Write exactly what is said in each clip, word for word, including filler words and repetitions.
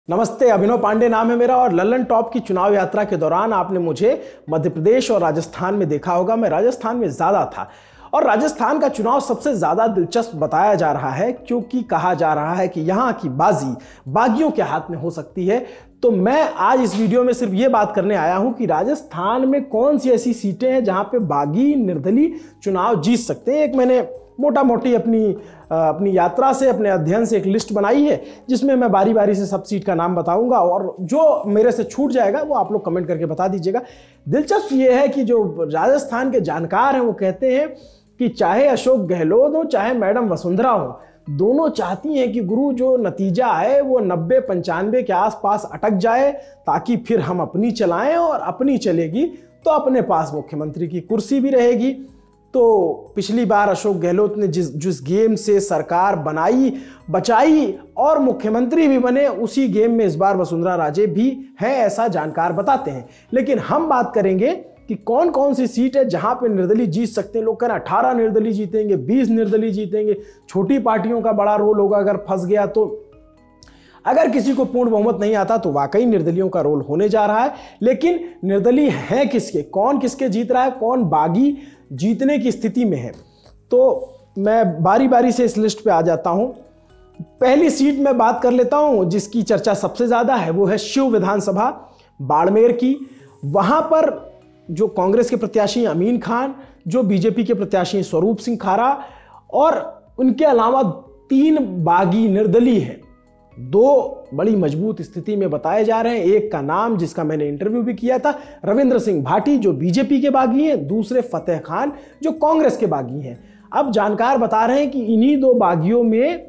नमस्ते, अभिनव पांडे नाम है मेरा और लल्लन टॉप की चुनाव यात्रा के दौरान आपने मुझे मध्य प्रदेश और राजस्थान में देखा होगा। मैं राजस्थान में ज़्यादा था और राजस्थान का चुनाव सबसे ज़्यादा दिलचस्प बताया जा रहा है क्योंकि कहा जा रहा है कि यहाँ की बाजी बागियों के हाथ में हो सकती है। तो मैं आज इस वीडियो में सिर्फ ये बात करने आया हूँ कि राजस्थान में कौन सी ऐसी सीटें हैं जहाँ पे बागी निर्दलीय चुनाव जीत सकते हैं। एक मैंने मोटा मोटी अपनी अपनी यात्रा से, अपने अध्ययन से एक लिस्ट बनाई है जिसमें मैं बारी बारी से सब सीट का नाम बताऊंगा और जो मेरे से छूट जाएगा वो आप लोग कमेंट करके बता दीजिएगा। दिलचस्प ये है कि जो राजस्थान के जानकार हैं वो कहते हैं कि चाहे अशोक गहलोत हो चाहे मैडम वसुंधरा हो, दोनों चाहती हैं कि गुरु जो नतीजा है वो नब्बे पंचानवे के आसपास अटक जाए ताकि फिर हम अपनी चलाएं और अपनी चलेगी तो अपने पास मुख्यमंत्री की कुर्सी भी रहेगी। तो पिछली बार अशोक गहलोत ने जिस जिस गेम से सरकार बनाई बचाई और मुख्यमंत्री भी बने, उसी गेम में इस बार वसुंधरा राजे भी हैं, ऐसा जानकार बताते हैं। लेकिन हम बात करेंगे कि कौन कौन सी सीट है जहां पे निर्दलीय जीत सकते हैं। लोग कह रहे हैं अठारह निर्दलीय जीतेंगे, बीस निर्दलीय जीतेंगे, छोटी पार्टियों का बड़ा रोल होगा अगर फंस गया तो। अगर किसी को पूर्ण बहुमत नहीं आता तो वाकई निर्दलियों का रोल होने जा रहा है। लेकिन निर्दलीय हैं किसके, कौन किसके जीत रहा है, कौन बागी जीतने की स्थिति में है, तो मैं बारी बारी से इस लिस्ट पे आ जाता हूं। पहली सीट में बात कर लेता हूं जिसकी चर्चा सबसे ज्यादा है, वो है शिव विधानसभा बाड़मेर की। वहां पर जो कांग्रेस के प्रत्याशी अमीन खान, जो बीजेपी के प्रत्याशी स्वरूप सिंह खारा और उनके अलावा तीन बागी निर्दलीय हैं, दो बड़ी मजबूत स्थिति में बताए जा रहे हैं। एक का नाम जिसका मैंने इंटरव्यू भी किया था, रविंद्र सिंह भाटी जो बीजेपी के बागी हैं, दूसरे फतेह खान जो कांग्रेस के बागी हैं। अब जानकार बता रहे हैं कि इन्हीं दो बागियों में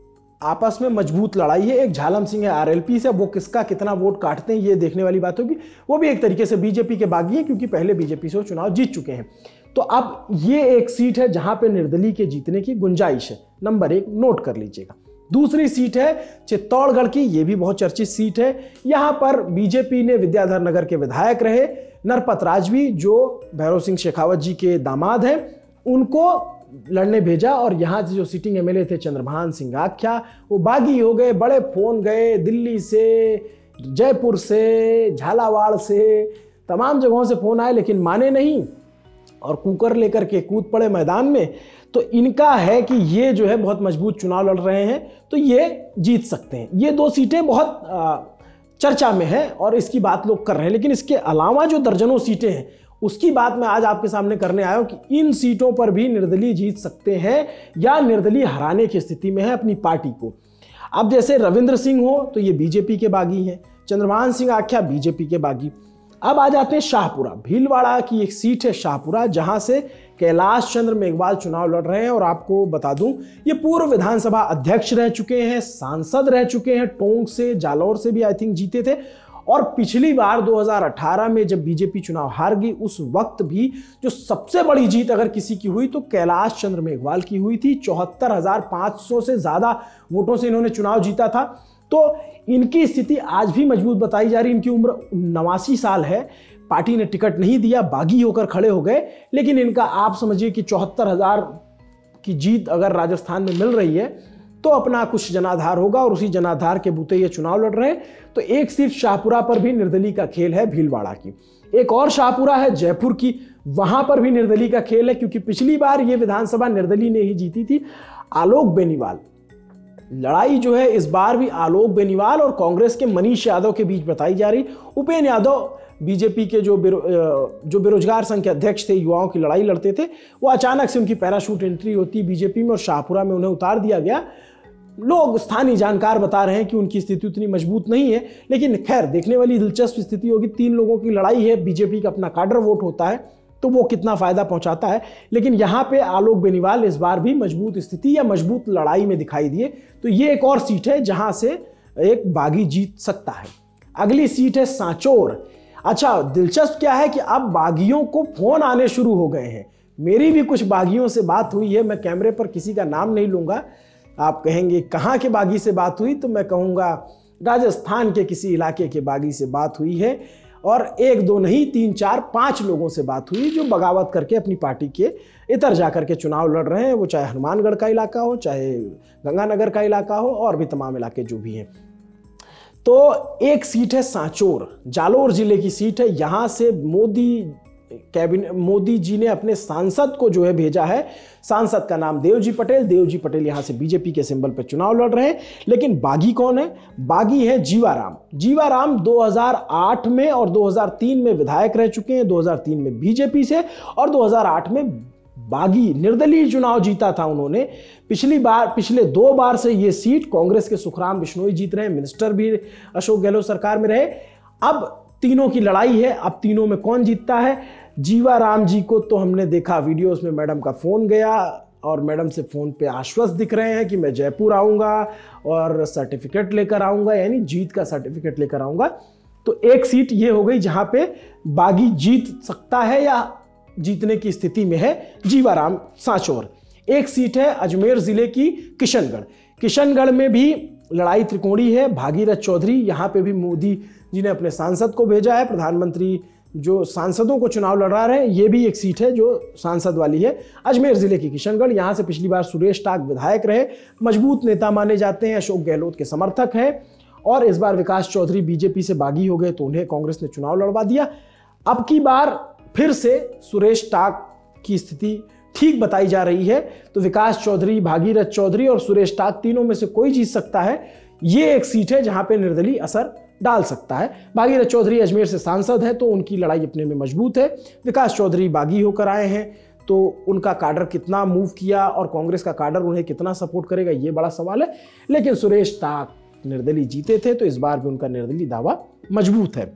आपस में मजबूत लड़ाई है। एक झालम सिंह है आरएलपी से, वो किसका कितना वोट काटते हैं ये देखने वाली बात होगी। वो भी एक तरीके से बीजेपी के बागी हैं क्योंकि पहले बीजेपी से वो चुनाव जीत चुके हैं। तो अब ये एक सीट है जहां पे निर्दलीय के जीतने की गुंजाइश है। नंबर एक नोट कर लीजिएगा। दूसरी सीट है चित्तौड़गढ़ की, ये भी बहुत चर्चित सीट है। यहां पर बीजेपी ने विद्याधर नगर के विधायक रहे नरपत राजवी, जो भैरव सिंह शेखावत जी के दामाद हैं, उनको लड़ने भेजा और यहां से जो सिटिंग एमएलए थे चंद्रभान सिंह आख्या, वो बागी हो गए। बड़े फोन गए दिल्ली से, जयपुर से, झालावाड़ से, तमाम जगहों से फोन आए लेकिन माने नहीं और कुकर लेकर के कूद पड़े मैदान में। तो इनका है कि ये जो है बहुत मजबूत चुनाव लड़ रहे हैं तो ये जीत सकते हैं। ये दो सीटें बहुत आ, चर्चा में है और इसकी बात लोग कर रहे हैं। लेकिन इसके अलावा जो दर्जनों सीटें हैं उसकी बात मैं आज आपके सामने करने आया हूं कि इन सीटों पर भी निर्दलीय जीत सकते हैं या निर्दलीय हराने की स्थिति में है अपनी पार्टी को। अब जैसे रविंद्र सिंह हो तो ये बीजेपी के बागी हैं, चंद्रभान सिंह आख्या बीजेपी के बागी। अब आ जाते हैं शाहपुरा, भीलवाड़ा की एक सीट है शाहपुरा, जहां से कैलाश चंद्र मेघवाल चुनाव लड़ रहे हैं। और आपको बता दूं ये पूर्व विधानसभा अध्यक्ष रह चुके हैं, सांसद रह चुके हैं, टोंक से जालौर से भी आई थिंक जीते थे। और पिछली बार दो हज़ार अठारह में जब बीजेपी चुनाव हार गई उस वक्त भी जो सबसे बड़ी जीत अगर किसी की हुई तो कैलाश चंद्र मेघवाल की हुई थी। चौहत्तर हजार पाँच सौ से ज्यादा वोटों से इन्होंने चुनाव जीता था। तो इनकी स्थिति आज भी मजबूत बताई जा रही। इनकी उम्र नवासी साल है, पार्टी ने टिकट नहीं दिया, बागी होकर खड़े हो गए। लेकिन इनका आप समझिए कि चौहत्तर हजार की जीत अगर राजस्थान में मिल रही है तो अपना कुछ जनाधार होगा और उसी जनाधार के बूते ये चुनाव लड़ रहे हैं। तो एक सीट शाहपुरा पर भी निर्दलीय का खेल है भीलवाड़ा की। एक और शाहपुरा है जयपुर की, वहां पर भी निर्दलीय का खेल है क्योंकि पिछली बार ये विधानसभा निर्दलीय ने ही जीती थी। आलोक बेनीवाल, लड़ाई जो है इस बार भी आलोक बेनीवाल और कांग्रेस के मनीष यादव के बीच बताई जा रही। उपेंद्र यादव बीजेपी के जो बेरो, जो बेरोजगार संघ के अध्यक्ष थे, युवाओं की लड़ाई लड़ते थे, वो अचानक से उनकी पैराशूट एंट्री होती बीजेपी में और शाहपुरा में उन्हें उतार दिया गया। लोग स्थानीय जानकार बता रहे हैं कि उनकी स्थिति उतनी मजबूत नहीं है। लेकिन खैर देखने वाली दिलचस्प स्थिति होगी। तीन लोगों की लड़ाई है, बीजेपी का अपना काडर वोट होता है तो वो कितना फायदा पहुंचाता है। लेकिन यहां पे आलोक बेनीवाल इस बार भी मजबूत स्थिति या मजबूत लड़ाई में दिखाई दिए। तो ये एक और सीट है जहां से एक बागी जीत सकता है। अगली सीट है सांचौर। अच्छा, दिलचस्प क्या है कि अब बागियों को फोन आने शुरू हो गए हैं। मेरी भी कुछ बागियों से बात हुई है, मैं कैमरे पर किसी का नाम नहीं लूंगा। आप कहेंगे कहाँ के बागी से बात हुई, तो मैं कहूँगा राजस्थान के किसी इलाके के बागी से बात हुई है। और एक दो नहीं, तीन चार पांच लोगों से बात हुई जो बगावत करके अपनी पार्टी के इतर जाकर के चुनाव लड़ रहे हैं। वो चाहे हनुमानगढ़ का इलाका हो, चाहे गंगानगर का इलाका हो और भी तमाम इलाके जो भी हैं। तो एक सीट है सांचौर, जालोर जिले की सीट है। यहां से मोदी कैबिनेट मोदी जी ने अपने सांसद को जो है भेजा है। सांसद का नाम देवजी पटेल। देवजी पटेल यहां से बीजेपी के सिंबल पर चुनाव लड़ रहे हैं। लेकिन बागी कौन है? बागी है जीवाराम। जीवाराम दो हज़ार आठ में और दो हज़ार तीन में विधायक रह चुके हैं। दो हज़ार तीन में बीजेपी से और दो हज़ार आठ में बागी निर्दलीय चुनाव जीता था उन्होंने। पिछली बार पिछले दो बार से ये सीट कांग्रेस के सुखराम बिश्नोई जीत रहे हैं। मिनिस्टर भी अशोक गहलोत सरकार में रहे। अब तीनों की लड़ाई है। अब तीनों में कौन जीतता है? जीवाराम जी को तो हमने देखा वीडियोस में, मैडम का फोन गया और मैडम से फोन पे आश्वस्त दिख रहे हैं कि मैं जयपुर आऊंगा और सर्टिफिकेट लेकर आऊंगा, यानी जीत का सर्टिफिकेट लेकर आऊंगा। तो एक सीट ये हो गई जहां पे बागी जीत सकता है या जीतने की स्थिति में है जीवाराम सांचौर। एक सीट है अजमेर जिले की किशनगढ़। किशनगढ़ में भी लड़ाई त्रिकोणी है। भागीरथ चौधरी, यहां पे भी मोदी जी ने अपने सांसद को भेजा है। प्रधानमंत्री जो सांसदों को चुनाव लड़ा रहे हैं, ये भी एक सीट है जो सांसद वाली है। अजमेर जिले की किशनगढ़, यहां से पिछली बार सुरेश टाक विधायक रहे, मजबूत नेता माने जाते हैं, अशोक गहलोत के समर्थक हैं। और इस बार विकास चौधरी बीजेपी से बागी हो गए तो उन्हें कांग्रेस ने चुनाव लड़वा दिया। अब की बार फिर से सुरेश टाक की स्थिति ठीक बताई जा रही है। तो विकास चौधरी, भागीरथ चौधरी और सुरेश टाक, तीनों में से कोई जीत सकता है। ये एक सीट है जहां पे निर्दलीय असर डाल सकता है। भागीरथ चौधरी अजमेर से सांसद है तो उनकी लड़ाई अपने में मजबूत है। विकास चौधरी बागी होकर आए हैं तो उनका काडर कितना मूव किया और कांग्रेस का काडर उन्हें कितना सपोर्ट करेगा, ये बड़ा सवाल है। लेकिन सुरेश टाक निर्दलीय जीते थे तो इस बार भी उनका निर्दलीय दावा मजबूत है।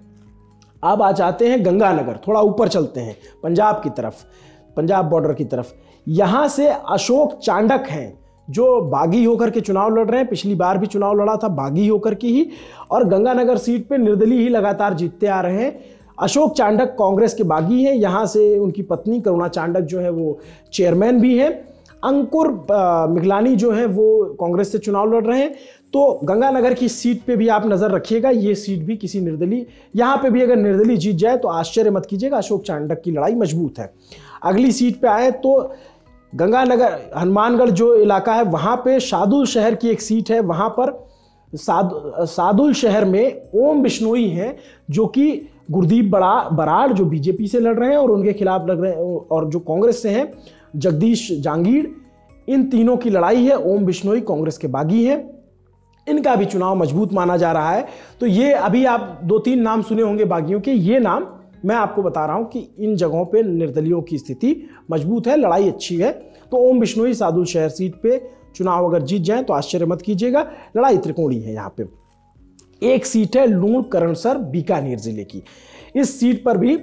अब आ जाते हैं गंगानगर, थोड़ा ऊपर चलते हैं पंजाब की तरफ, पंजाब बॉर्डर की तरफ। यहां से अशोक चांडक हैं जो बागी होकर के चुनाव लड़ रहे हैं। पिछली बार भी चुनाव लड़ा था बागी होकर के ही, और गंगानगर सीट पे निर्दलीय ही लगातार जीतते आ रहे हैं। अशोक चांडक कांग्रेस के बागी हैं। यहां से उनकी पत्नी करुणा चांडक जो है वो चेयरमैन भी हैं। अंकुर मिगलानी जो है वो कांग्रेस से चुनाव लड़ रहे हैं। तो गंगानगर की सीट पे भी आप नजर रखिएगा, ये सीट भी किसी निर्दलीय, यहां पे भी अगर निर्दलीय जीत जाए तो आश्चर्य मत कीजिएगा, अशोक चांडक की लड़ाई मजबूत है। अगली सीट पे आए तो गंगानगर, हनुमानगढ़ जो इलाका है वहां पे शादुल शहर की एक सीट है। वहां पर साद सादुल शहर में ओम बिश्नोई हैं जो कि गुरदीप बड़ा बराड़ जो बीजेपी से लड़ रहे हैं और उनके खिलाफ लग रहे हैं, और जो कांग्रेस से हैं जगदीश जांगीड़। इन तीनों की लड़ाई है। ओम बिश्नोई कांग्रेस के बागी हैं, इनका भी चुनाव मजबूत माना जा रहा है। तो ये अभी आप दो तीन नाम सुने होंगे बागियों के, ये नाम मैं आपको बता रहा हूं कि इन जगहों पे निर्दलियों की स्थिति मजबूत है, लड़ाई अच्छी है। तो ओम बिश्नोई सादुल शहर सीट पे चुनाव अगर जीत जाए तो आश्चर्य मत कीजिएगा, लड़ाई त्रिकोणी है यहाँ पे। एक सीट है लूण करणसर बीकानेर जिले की। इस सीट पर भी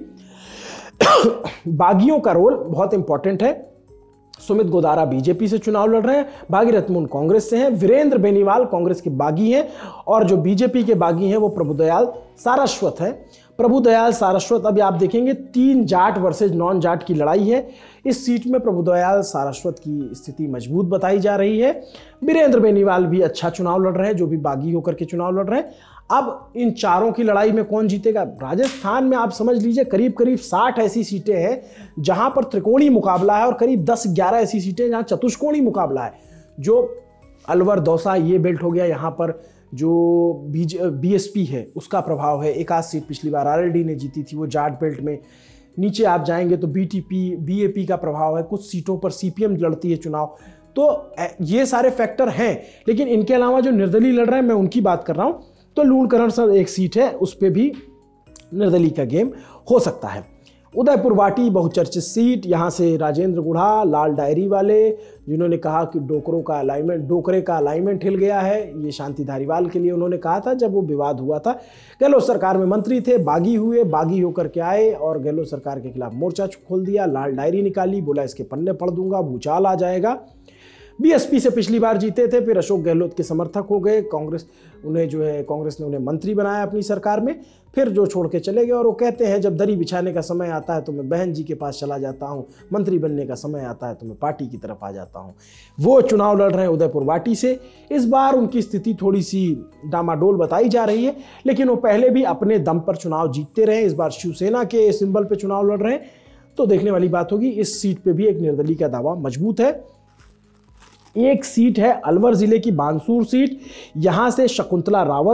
बागियों का रोल बहुत इंपॉर्टेंट है। सुमित गोदारा बीजेपी से चुनाव लड़ रहे हैं, भागीरथ मुन कांग्रेस से हैं, वीरेंद्र बेनीवाल कांग्रेस के बागी हैं, और जो बीजेपी के बागी हैं वो प्रभुदयाल सारस्वत है। प्रभुदयाल सारस्वत, अभी आप देखेंगे तीन जाट वर्सेज नॉन जाट की लड़ाई है। इस सीट में प्रभुदयाल सारस्वत की स्थिति मजबूत बताई जा रही है। वीरेंद्र बेनीवाल भी अच्छा चुनाव लड़ रहे हैं, जो भी बागी होकर के चुनाव लड़ रहे हैं। अब इन चारों की लड़ाई में कौन जीतेगा? राजस्थान में आप समझ लीजिए करीब करीब साठ ऐसी सीटें हैं जहां पर त्रिकोणी मुकाबला है, और करीब दस ग्यारह ऐसी सीटें जहां चतुष्कोणी मुकाबला है। जो अलवर दौसा ये बेल्ट हो गया, यहाँ पर जो बीएसपी है उसका प्रभाव है। एक आध सीट पिछली बार आरएलडी ने जीती थी, वो जाट बेल्ट में। नीचे आप जाएंगे तो बीटीपी बीएपी का प्रभाव है, कुछ सीटों पर सीपीएम लड़ती है चुनाव। तो ये सारे फैक्टर हैं, लेकिन इनके अलावा जो निर्दलीय लड़ रहे हैं मैं उनकी बात कर रहा हूं। तो लूणकरण सर एक सीट है, उस पर भी निर्दलीय का गेम हो सकता है। उदयपुर वाटी बहुचर्चित सीट, यहाँ से राजेंद्र गुढ़ा लाल डायरी वाले, जिन्होंने कहा कि डोकरों का अलाइनमेंट डोकरे का अलाइनमेंट हिल गया है, ये शांति धारीवाल के लिए उन्होंने कहा था जब वो विवाद हुआ था। गहलोत सरकार में मंत्री थे, बागी हुए, बागी होकर के आए और गहलोत सरकार के खिलाफ मोर्चा खोल दिया, लाल डायरी निकाली, बोला इसके पन्ने पढ़ दूंगा, भूचाल आ जाएगा। बीएसपी से पिछली बार जीते थे, फिर अशोक गहलोत के समर्थक हो गए, कांग्रेस उन्हें जो है कांग्रेस ने उन्हें मंत्री बनाया अपनी सरकार में, फिर जो छोड़ के चले गए। और वो कहते हैं जब दरी बिछाने का समय आता है तो मैं बहन जी के पास चला जाता हूँ, मंत्री बनने का समय आता है तो मैं पार्टी की तरफ आ जाता हूँ। वो चुनाव लड़ रहे हैं उदयपुर वाटी से। इस बार उनकी स्थिति थोड़ी सी डामाडोल बताई जा रही है, लेकिन वो पहले भी अपने दम पर चुनाव जीतते रहे। इस बार शिवसेना के सिंबल पर चुनाव लड़ रहे हैं, तो देखने वाली बात होगी। इस सीट पर भी एक निर्दलीय का दावा मजबूत है। एक सीट है अलवर जिले की बानसूर सीट, यहां से शकुंतला रावत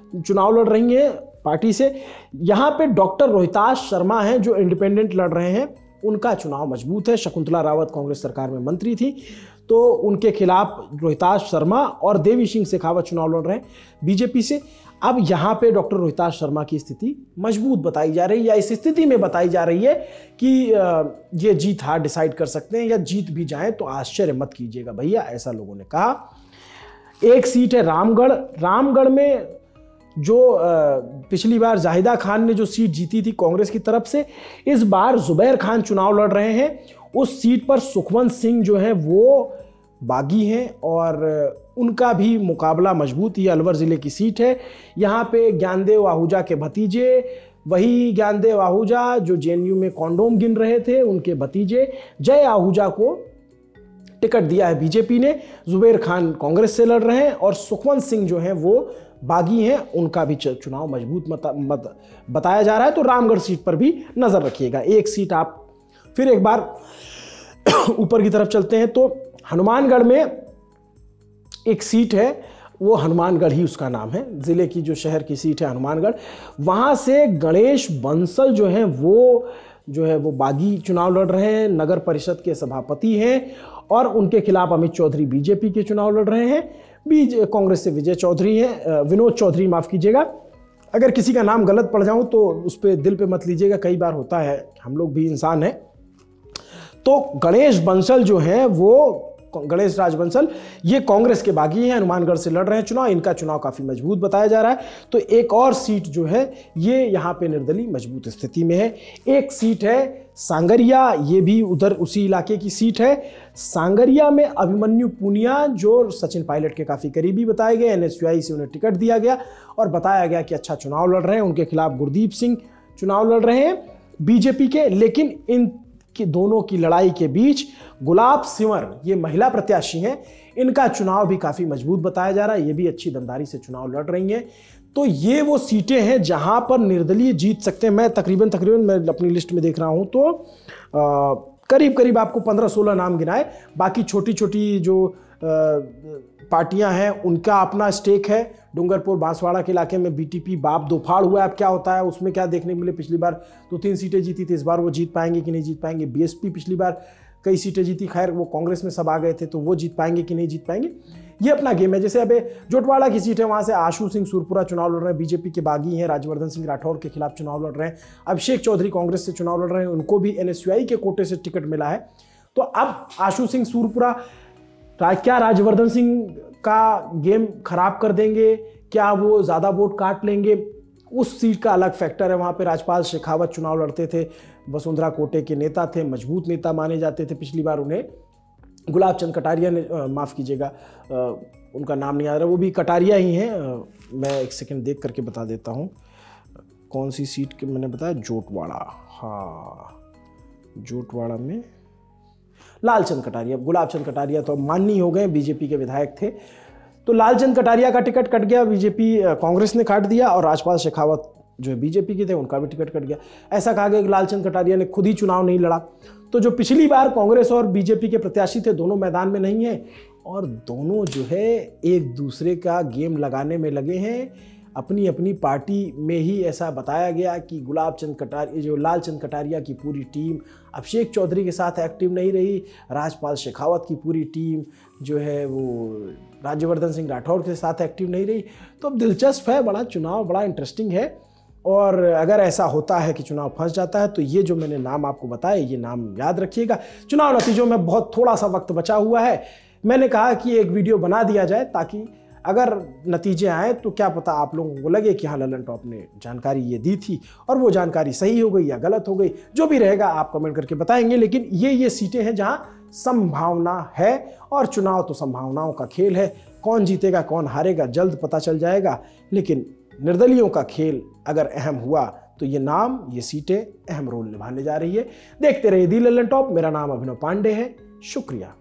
चुनाव लड़ रही हैं पार्टी से। यहाँ पे डॉक्टर रोहिताश शर्मा हैं जो इंडिपेंडेंट लड़ रहे हैं, उनका चुनाव मजबूत है। शकुंतला रावत कांग्रेस सरकार में मंत्री थी, तो उनके खिलाफ रोहिताश शर्मा और देवी सिंह शेखावत चुनाव लड़ रहे हैं बीजेपी से। अब यहाँ पे डॉक्टर रोहिताश शर्मा की स्थिति मजबूत बताई जा रही है, या इस स्थिति में बताई जा रही है कि ये जीत हार डिसाइड कर सकते हैं, या जीत भी जाए तो आश्चर्य मत कीजिएगा भैया, ऐसा लोगों ने कहा। एक सीट है रामगढ़। रामगढ़ में जो पिछली बार जाहिदा खान ने जो सीट जीती थी कांग्रेस की तरफ से, इस बार जुबैर खान चुनाव लड़ रहे हैं। उस सीट पर सुखवंत सिंह जो है वो बागी हैं और उनका भी मुकाबला मजबूत। ये अलवर ज़िले की सीट है। यहाँ पे ज्ञानदेव आहूजा के भतीजे, वही ज्ञानदेव आहूजा जो जेएनयू में कॉन्डोम गिन रहे थे, उनके भतीजे जय आहूजा को टिकट दिया है बीजेपी ने। जुबैर खान कांग्रेस से लड़ रहे हैं और सुखवंत सिंह जो हैं वो बागी हैं, उनका भी चुनाव मजबूत मत, मत बताया जा रहा है। तो रामगढ़ सीट पर भी नजर रखिएगा। एक सीट आप फिर एक बार ऊपर की तरफ चलते हैं तो हनुमानगढ़ में एक सीट है, वो हनुमानगढ़ ही उसका नाम है, जिले की जो शहर की सीट है हनुमानगढ़। वहां से गणेश बंसल जो है वो जो है वो बागी चुनाव लड़ रहे हैं, नगर परिषद के सभापति हैं और उनके खिलाफ अमित चौधरी बीजेपी के चुनाव लड़ रहे हैं। बीज कांग्रेस से विजय चौधरी हैं, विनोद चौधरी माफ कीजिएगा, अगर किसी का नाम गलत पड़ जाऊं तो उस पर दिल पे मत लीजिएगा, कई बार होता है, हम लोग भी इंसान हैं। तो गणेश बंसल जो है वो गणेश राज बंसल, ये कांग्रेस के बागी हैं, हनुमानगढ़ से लड़ रहे हैं चुनाव। इनका चुनाव काफी मजबूत बताया जा रहा है। तो एक और सीट जो है ये यहाँ पे निर्दलीय मजबूत स्थिति में है। एक सीट है सांगरिया, ये भी उधर उसी इलाके की सीट है। सांगरिया में अभिमन्यु पुनिया जो सचिन पायलट के काफी करीबी बताए गए, एनएसयूआई से उन्हें टिकट दिया गया और बताया गया कि अच्छा चुनाव लड़ रहे हैं। उनके खिलाफ गुरदीप सिंह चुनाव लड़ रहे हैं बीजेपी के। लेकिन इन कि दोनों की लड़ाई के बीच गुलाब सिंवर, ये महिला प्रत्याशी हैं, इनका चुनाव भी काफी मजबूत बताया जा रहा है। ये भी अच्छी दमदारी से चुनाव लड़ रही हैं। तो ये वो सीटें हैं जहां पर निर्दलीय जीत सकते हैं। मैं तकरीबन तकरीबन मैं अपनी लिस्ट में देख रहा हूं तो आ, करीब करीब आपको पंद्रह सोलह नाम गिनाए। बाकी छोटी छोटी जो पार्टियां हैं उनका अपना स्टेक है। डूंगरपुर बांसवाड़ा के इलाके में बीटीपी बाप दोफाड़ हुआ है, अब क्या होता है उसमें क्या देखने को मिले। पिछली बार दो तीन सीटें जीती थी, इस बार वो जीत पाएंगे कि नहीं जीत पाएंगे। बीएसपी पिछली बार कई सीटें जीती, खैर वो कांग्रेस में सब आ गए थे, तो वो जीत पाएंगे कि नहीं जीत पाएंगे, ये अपना गेम है। जैसे अबे जोटवाड़ा की सीट है, वहां से आशु सिंह सुरपुरा चुनाव लड़ रहे हैं, बीजेपी के बागी हैं, राज्यवर्धन सिंह राठौर के खिलाफ चुनाव लड़ रहे हैं। अभिषेक चौधरी कांग्रेस से चुनाव लड़ रहे हैं, उनको भी एनएसयूआई के कोटे से टिकट मिला है। तो अब आशु सिंह सुरपुरा क्या राज्यवर्धन सिंह का गेम खराब कर देंगे, क्या वो ज्यादा वोट काट लेंगे, उस सीट का अलग फैक्टर है। वहां पे राजपाल शेखावत चुनाव लड़ते थे, वसुंधरा कोटे के नेता थे, मजबूत नेता माने जाते थे। पिछली बार उन्हें गुलाब चंद कटारिया ने, माफ कीजिएगा उनका नाम नहीं आ रहा, वो भी कटारिया ही हैं। मैं एक सेकंड देख करके बता देता हूँ कौन सी सीट के मैंने बताया, जोटवाड़ा, हाँ जोटवाड़ा में लालचंद कटारिया। गुलाब चंद कटारिया तो माननीय हो गए, बीजेपी के विधायक थे। तो लालचंद कटारिया का टिकट कट गया, बीजेपी कांग्रेस ने काट दिया, और राजपाल शेखावत जो बीजेपी के थे उनका भी टिकट कट गया। ऐसा कहा गया कि लालचंद कटारिया ने खुद ही चुनाव नहीं लड़ा। तो जो पिछली बार कांग्रेस और बीजेपी के प्रत्याशी थे, दोनों मैदान में नहीं है और दोनों जो है एक दूसरे का गेम लगाने में लगे हैं। अपनी अपनी पार्टी में ही ऐसा बताया गया कि गुलाब चंद कटारिया, जो लालचंद कटारिया की पूरी टीम अभिषेक चौधरी के साथ एक्टिव नहीं रही, राजपाल शेखावत की पूरी टीम जो है वो राज्यवर्धन सिंह राठौर के साथ एक्टिव नहीं रही। तो अब दिलचस्प है, बड़ा चुनाव बड़ा इंटरेस्टिंग है। और अगर ऐसा होता है कि चुनाव फंस जाता है तो ये जो मैंने नाम आपको बताए, ये नाम याद रखिएगा। चुनाव नतीजों में बहुत थोड़ा सा वक्त बचा हुआ है, मैंने कहा कि एक वीडियो बना दिया जाए ताकि अगर नतीजे आए तो क्या पता आप लोगों को लगे कि हाँ ललन टॉप ने जानकारी ये दी थी और वो जानकारी सही हो गई या गलत हो गई। जो भी रहेगा आप कमेंट करके बताएंगे। लेकिन ये ये सीटें हैं जहां संभावना है, और चुनाव तो संभावनाओं का खेल है। कौन जीतेगा कौन हारेगा जल्द पता चल जाएगा। लेकिन निर्दलियों का खेल अगर अहम हुआ तो ये नाम, ये सीटें अहम रोल निभाने जा रही है। देखते रहिए दी ललन टॉप। मेरा नाम अभिनव पांडे है, शुक्रिया।